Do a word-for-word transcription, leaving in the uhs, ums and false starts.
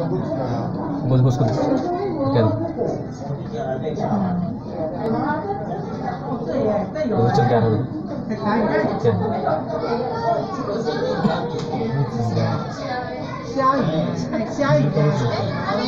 Gue gue suka. Oke. Gue cengkar. Oke. 虾鱼，虾鱼。